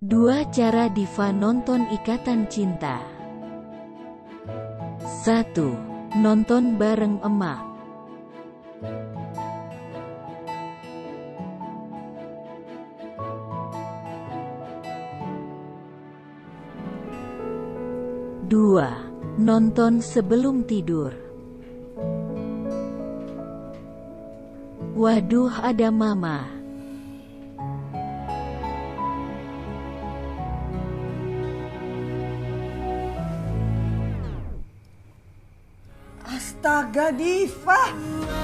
2 cara Diva nonton Ikatan Cinta. 1. Nonton bareng emak. Dua. Nonton sebelum tidur. Waduh, ada mama. Astaga, Diva.